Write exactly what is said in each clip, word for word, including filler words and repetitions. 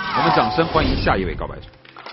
我们掌声欢迎下一位告白者。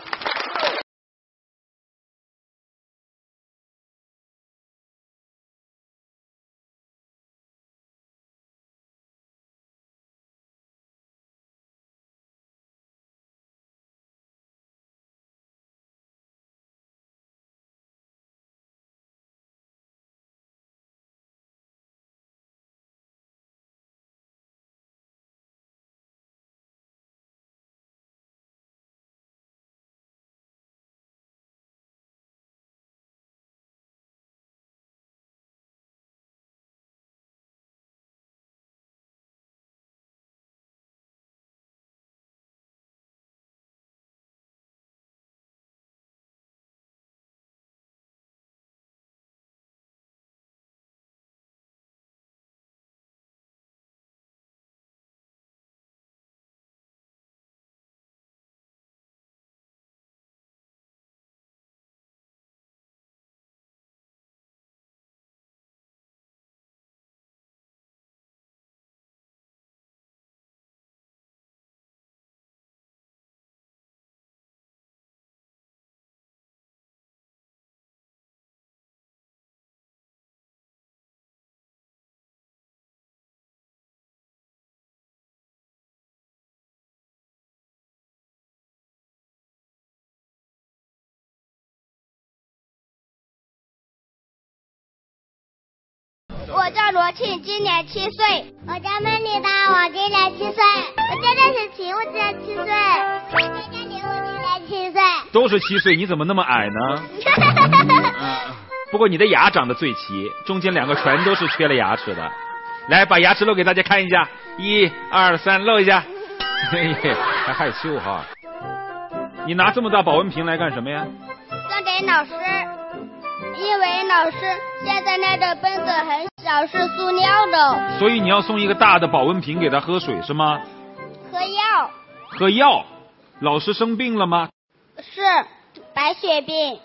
我叫罗庆，今年七岁。我叫曼妮达，我今年七岁。我叫邓雪晴，我今年七岁。我叫佳宁，我今年七岁。 都是七岁，你怎么那么矮呢？嗯，不过你的牙长得最齐，中间两个全都是缺了牙齿的。来，把牙齿露给大家看一下，一二三，露一下。嘿嘿，还害羞哈。你拿这么大保温瓶来干什么呀？ 送给老师。因为老师现在那个杯子很小，是塑料的， 所以你要送一个大的保温瓶给他喝水是吗？ 喝药。 喝药？老师生病了吗？ 是白血病。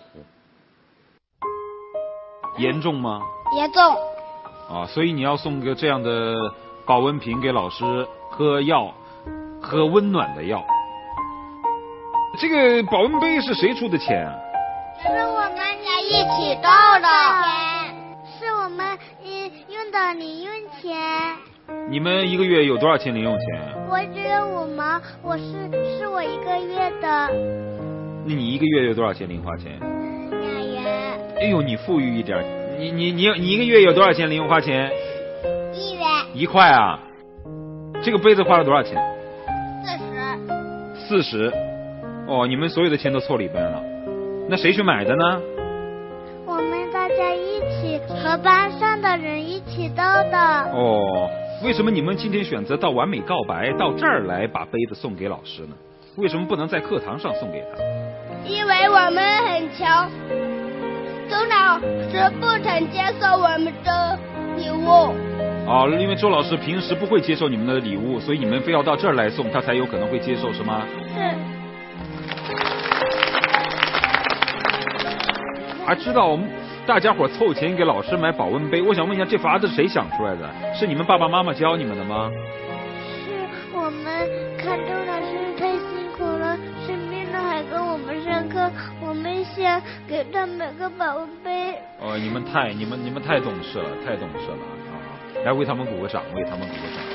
严重吗？ 严重。 啊，所以你要送个这样的保温瓶给老师喝药，喝温暖的药。这个保温杯是谁出的钱啊？ 是我们俩一起到的钱，是我们嗯用的零用钱。 你们一个月有多少钱零用钱？ 我只有五毛，我是是我一个月的。 那你一个月有多少钱零花钱？ 两元。 哎呦，你富裕一点，你你你你一个月有多少钱零花钱？ 一元。 一块啊？这个杯子花了多少钱？ 四十。 四十。哦，你们所有的钱都凑里边了。那谁去买的呢？ 我们大家一起和班上的人一起到的。 哦，为什么你们今天选择到完美告白到这儿来把杯子送给老师呢？为什么不能在课堂上送给他？ 因为我们很穷，周老师不曾接受我们的礼物。 哦，因为周老师平时不会接受你们的礼物，所以你们非要到这儿来送，他才有可能会接受，是吗？ 是。 还知道我们大家伙凑钱给老师买保温杯，我想问一下，这法子是谁想出来的？是你们爸爸妈妈教你们的吗？ 是我们看周老师太辛苦了，生病了还跟我们上课，我们想给他买个保温杯。 哦，你们太你们你们太懂事了，太懂事了啊！来为他们鼓个掌，为他们鼓个掌。